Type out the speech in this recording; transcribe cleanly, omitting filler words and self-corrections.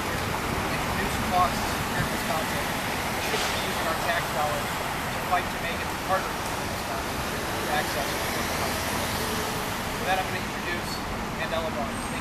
budget and reduce costs here in Wisconsin, we shouldn't be using our tax dollars to fight to make it harder for Wisconsin to access affordable housing. With that, I'm going to introduce Mandela Barnes.